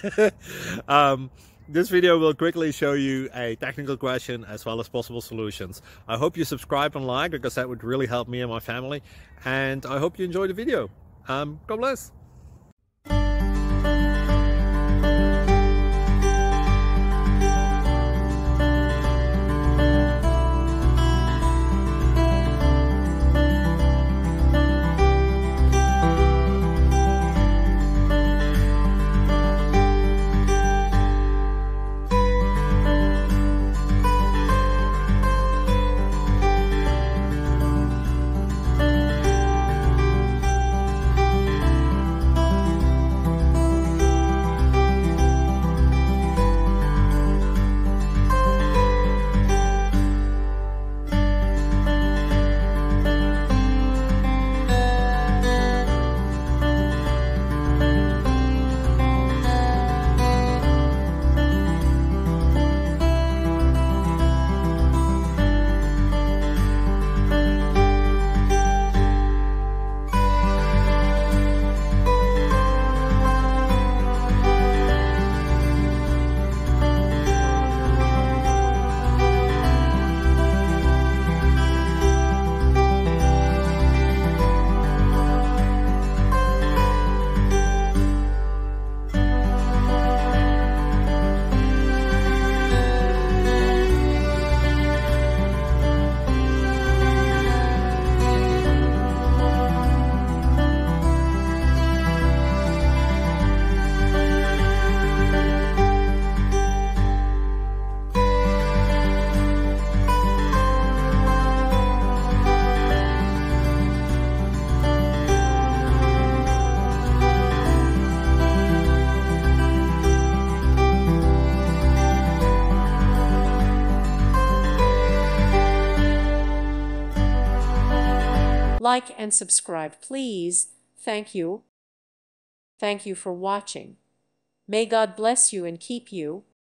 This video will quickly show you a technical question as well as possible solutions. I hope you subscribe and like, because that would really help me and my family. And I hope you enjoy the video. God bless. Like and subscribe, please. Thank you. Thank you for watching. May God bless you and keep you.